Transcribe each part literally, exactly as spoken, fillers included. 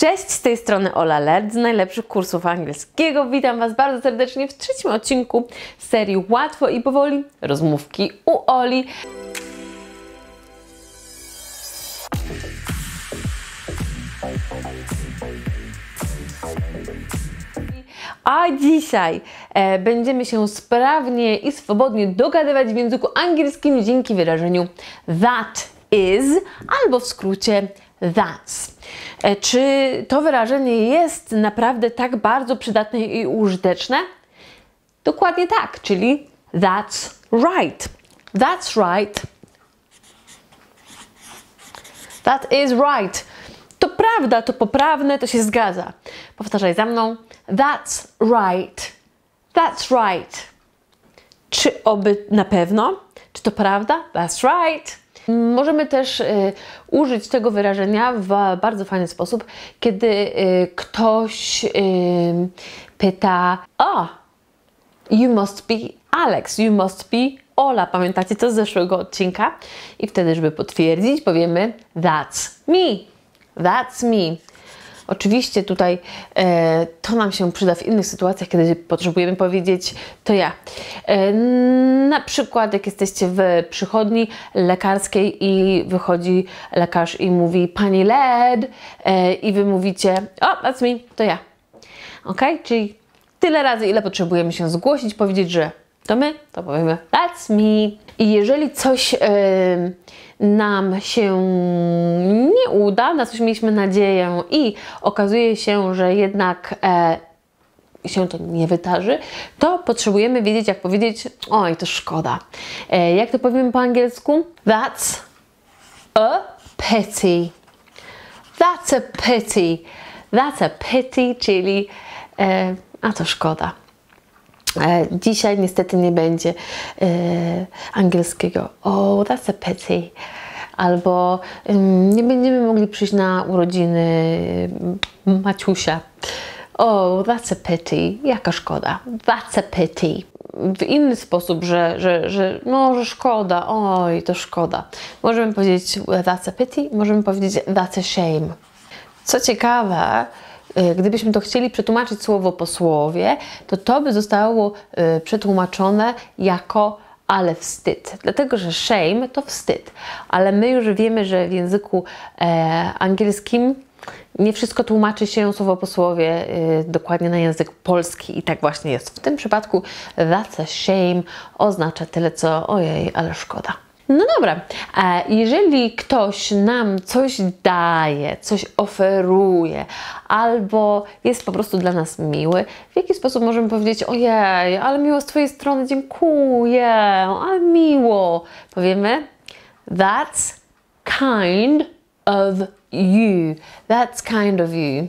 Cześć, z tej strony Ola Lerch z najlepszych kursów angielskiego. Witam Was bardzo serdecznie w trzecim odcinku serii Łatwo i Powoli rozmówki u Oli. A dzisiaj e, będziemy się sprawnie i swobodnie dogadywać w języku angielskim dzięki wyrażeniu that is albo w skrócie that's. E, czy to wyrażenie jest naprawdę tak bardzo przydatne i użyteczne? Dokładnie tak, czyli that's right. That's right. That is right. To prawda, to poprawne, to się zgadza. Powtarzaj za mną. That's right. That's right. Czy oby na pewno? Czy to prawda? That's right. Możemy też y, użyć tego wyrażenia w bardzo fajny sposób, kiedy y, ktoś y, pyta: "Oh, you must be Alex, you must be Ola". Pamiętacie to z zeszłego odcinka? I wtedy, żeby potwierdzić, powiemy that's me. That's me. Oczywiście tutaj e, to nam się przyda w innych sytuacjach, kiedy potrzebujemy powiedzieć to ja. E, na przykład jak jesteście w przychodni lekarskiej i wychodzi lekarz i mówi pani Led e, i wy mówicie oh, that's me, to ja. Ok? Czyli tyle razy, ile potrzebujemy się zgłosić, powiedzieć, że to my, to powiemy that's me. I jeżeli coś e, nam się nie uda, na coś mieliśmy nadzieję i okazuje się, że jednak e, się to nie wydarzy, to potrzebujemy wiedzieć, jak powiedzieć oj, to szkoda. E, jak to powiemy po angielsku? That's a pity. That's a pity. That's a pity, czyli e, a to szkoda. E, dzisiaj niestety nie będzie e, angielskiego. Oh, that's a pity. Albo e, nie będziemy mogli przyjść na urodziny Maciusia. Oh, that's a pity. Jaka szkoda. That's a pity. W inny sposób, że, że, że no, że szkoda. Oj, to szkoda. Możemy powiedzieć that's a pity. Możemy powiedzieć that's a shame. Co ciekawe, gdybyśmy to chcieli przetłumaczyć słowo po słowie, to to by zostało y, przetłumaczone jako ale wstyd. Dlatego, że shame to wstyd. Ale my już wiemy, że w języku e, angielskim nie wszystko tłumaczy się słowo po słowie y, dokładnie na język polski i tak właśnie jest. W tym przypadku that's a shame oznacza tyle co ojej, ale szkoda. No dobra, jeżeli ktoś nam coś daje, coś oferuje, albo jest po prostu dla nas miły, w jaki sposób możemy powiedzieć ojej, ale miło z Twojej strony, dziękuję, ale miło. Powiemy that's kind of you. That's kind of you.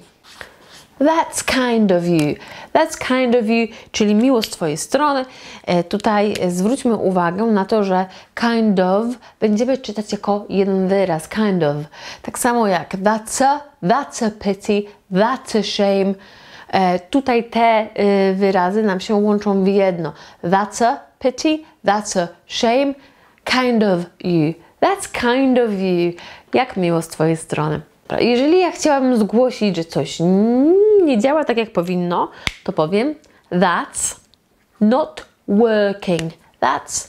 That's kind of you. That's kind of you, czyli miło z Twojej strony. E, tutaj zwróćmy uwagę na to, że kind of będziemy czytać jako jeden wyraz. Kind of. Tak samo jak that's a, that's a pity, that's a shame. E, tutaj te e, wyrazy nam się łączą w jedno. That's a pity, that's a shame. Kind of you. That's kind of you. Jak miło z Twojej strony. Jeżeli ja chciałabym zgłosić, że coś nie działa tak jak powinno, to powiem that's not working. That's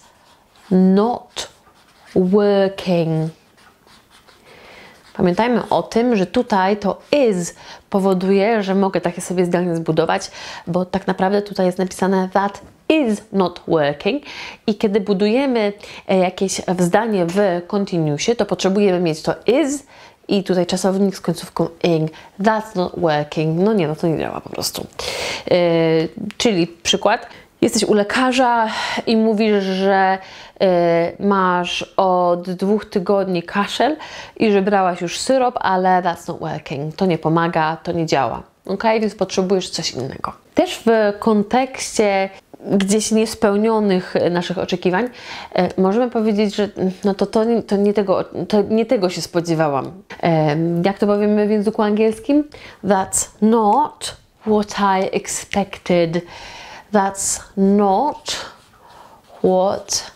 not working. Pamiętajmy o tym, że tutaj to is powoduje, że mogę takie sobie zdanie zbudować, bo tak naprawdę tutaj jest napisane that is not working i kiedy budujemy jakieś zdanie w continuousie, to potrzebujemy mieć to is i tutaj czasownik z końcówką ing. That's not working. No nie, no to nie działa po prostu. Yy, czyli przykład. Jesteś u lekarza i mówisz, że yy, masz od dwóch tygodni kaszel i że brałaś już syrop, ale that's not working. To nie pomaga, to nie działa. Ok? Więc potrzebujesz coś innego. Też w kontekście gdzieś niespełnionych naszych oczekiwań, e, możemy powiedzieć, że no to, to, to, nie tego, to nie tego się spodziewałam. E, jak to powiemy w języku angielskim? That's not what I expected. That's not what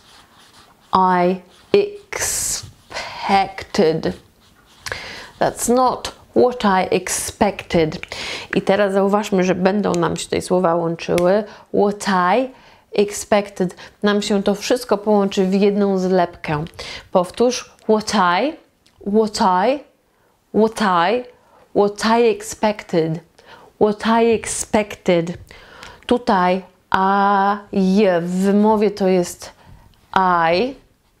I expected. That's not what I expected. I teraz zauważmy, że będą nam się tutaj słowa łączyły. What I expected. Nam się to wszystko połączy w jedną zlepkę. Powtórz. What I, what I, what I, what I expected. What I expected. Tutaj a, je w wymowie to jest I,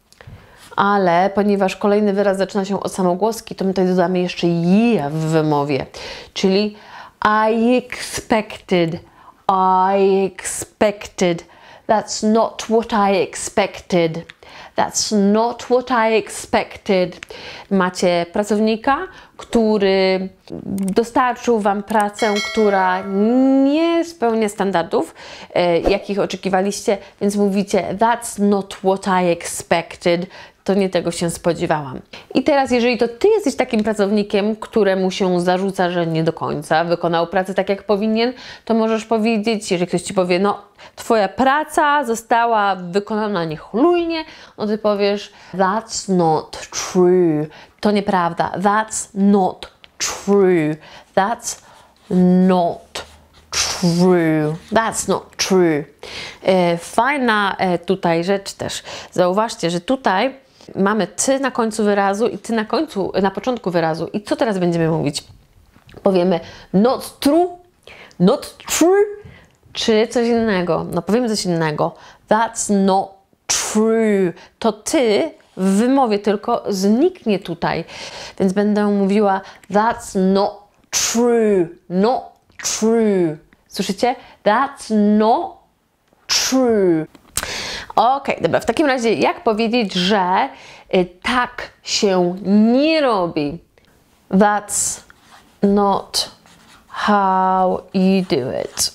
ale ponieważ kolejny wyraz zaczyna się od samogłoski, to my tutaj dodamy jeszcze je w wymowie, czyli I expected, I expected, that's not what I expected, that's not what I expected. Macie pracownika, który dostarczył Wam pracę, która nie spełnia standardów, e, jakich oczekiwaliście, więc mówicie that's not what I expected. To nie tego się spodziewałam. I teraz, jeżeli to Ty jesteś takim pracownikiem, któremu się zarzuca, że nie do końca wykonał pracę tak, jak powinien, to możesz powiedzieć, jeżeli ktoś Ci powie, no, Twoja praca została wykonana niechlujnie, no Ty powiesz, that's not true. To nieprawda. That's not true. That's not true. That's not true. E, fajna e, tutaj rzecz też. Zauważcie, że tutaj mamy ty na końcu wyrazu i ty na końcu, na początku wyrazu. I co teraz będziemy mówić? Powiemy not true, not true, czy coś innego. No powiemy coś innego. That's not true. To ty w wymowie tylko zniknie tutaj. Więc będę mówiła that's not true, not true. Słyszycie? That's not true. Ok, dobra, w takim razie jak powiedzieć, że y, tak się nie robi? That's not how you do it.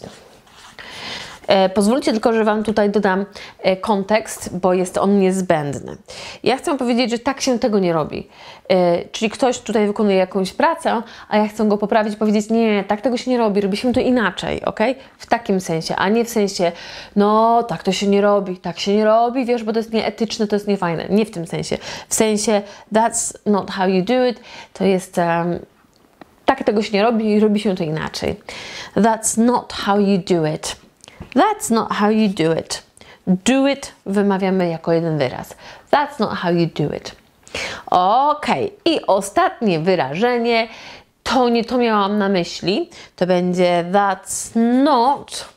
E, pozwólcie tylko, że Wam tutaj dodam e, kontekst, bo jest on niezbędny. Ja chcę powiedzieć, że tak się tego nie robi. E, czyli ktoś tutaj wykonuje jakąś pracę, a ja chcę go poprawić i powiedzieć, nie, tak tego się nie robi, robimy to inaczej, ok? W takim sensie, a nie w sensie, no, tak to się nie robi, tak się nie robi, wiesz, bo to jest nieetyczne, to jest niefajne. Nie w tym sensie. W sensie, that's not how you do it, to jest... Um, tak tego się nie robi i robi się to inaczej. That's not how you do it. That's not how you do it. Do it wymawiamy jako jeden wyraz. That's not how you do it. Ok. I ostatnie wyrażenie, to nie to miałam na myśli, to będzie that's not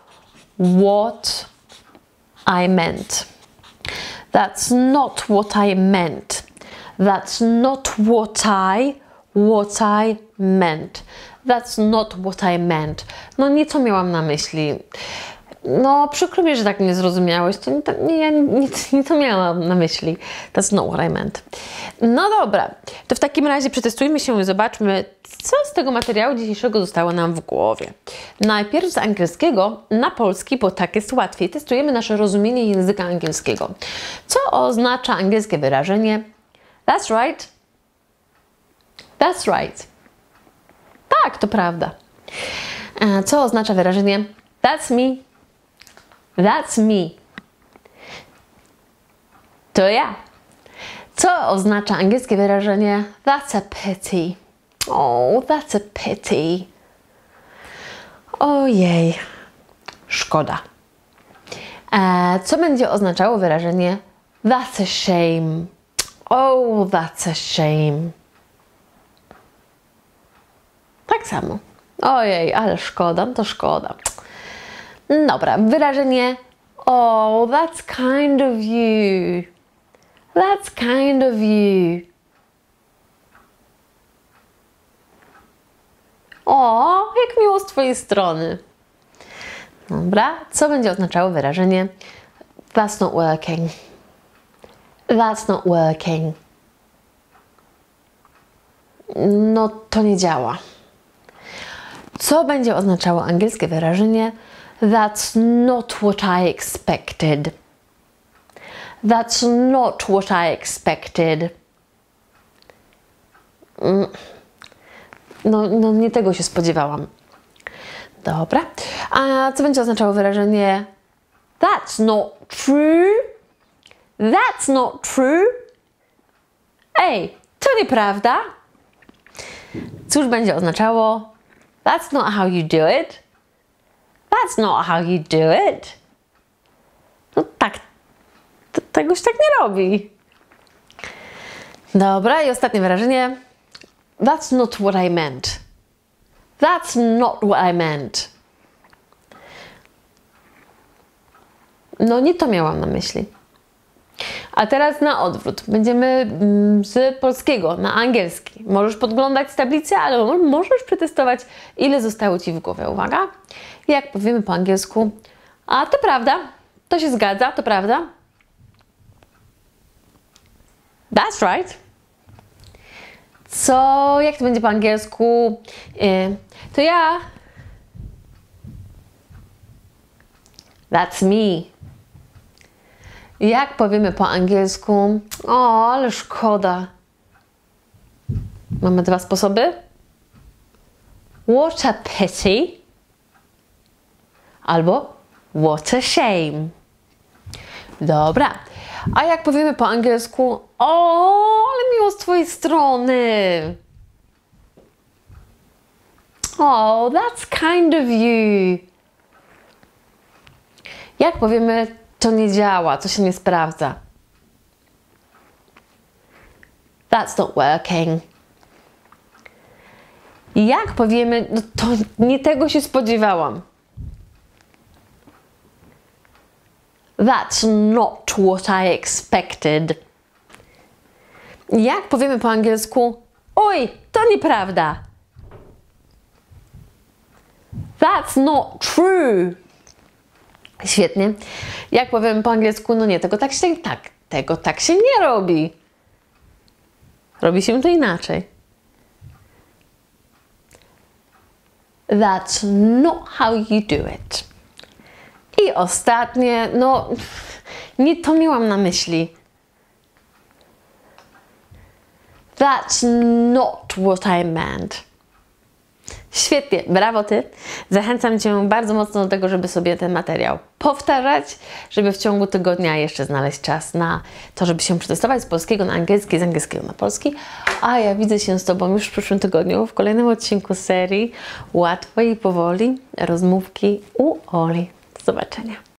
what I meant. That's not what I meant. That's not what I, what I meant. That's not what I meant. No nie to miałam na myśli. No przykro mi, że tak nie zrozumiałeś. To nie, to, nie, nie, nie, nie to miałam na myśli. That's not what I meant. No dobra, to w takim razie przetestujmy się i zobaczmy, co z tego materiału dzisiejszego zostało nam w głowie. Najpierw z angielskiego na polski, bo tak jest łatwiej. Testujemy nasze rozumienie języka angielskiego. Co oznacza angielskie wyrażenie that's right? That's right. Tak, to prawda. Co oznacza wyrażenie that's me? That's me. To ja. Co oznacza angielskie wyrażenie that's a pity? Oh, that's a pity. Ojej, szkoda. E, co będzie oznaczało wyrażenie that's a shame? Oh, that's a shame. Tak samo. Ojej, ale szkoda, no to szkoda. Dobra, wyrażenie oh, that's kind of you. That's kind of you. O, jak miło z Twojej strony. Dobra, co będzie oznaczało wyrażenie that's not working? That's not working. No, to nie działa. Co będzie oznaczało angielskie wyrażenie that's not what I expected? That's not what I expected. No, no nie tego się spodziewałam. Dobra. A co będzie oznaczało wyrażenie that's not true? That's not true? Ej, to nieprawda? Cóż będzie oznaczało That's not how you do it. That's not how you do it. No tak, to, tego się tak nie robi. Dobra, i ostatnie wyrażenie. That's not what I meant. That's not what I meant. No nie to miałam na myśli. A teraz na odwrót. Będziemy z polskiego na angielski. Możesz podglądać z tablicy, ale możesz przetestować, ile zostało Ci w głowie. Uwaga. Jak powiemy po angielsku, a to prawda, to się zgadza, to prawda. That's right. Co, jak to będzie po angielsku? To ja. That's me. Jak powiemy po angielsku? O, ale szkoda. Mamy dwa sposoby. What a pity. Albo what a shame. Dobra. A jak powiemy po angielsku? O, ale miło z Twojej strony. Oh, that's kind of you. Jak powiemy, to nie działa, to się nie sprawdza. That's not working. Jak powiemy, no to nie tego się spodziewałam. That's not what I expected. Jak powiemy po angielsku, oj, to nieprawda. That's not true. Świetnie. Jak powiemy po angielsku, no nie, tego tak się tak, tego tak się nie robi. Robi się to inaczej. That's not how you do it. I ostatnie, no nie to miałam na myśli. That's not what I meant. Świetnie, brawo Ty. Zachęcam Cię bardzo mocno do tego, żeby sobie ten materiał powtarzać, żeby w ciągu tygodnia jeszcze znaleźć czas na to, żeby się przetestować z polskiego na angielski, z angielskiego na polski. A ja widzę się z Tobą już w przyszłym tygodniu w kolejnym odcinku serii Łatwo i powoli rozmówki u Oli. Do zobaczenia.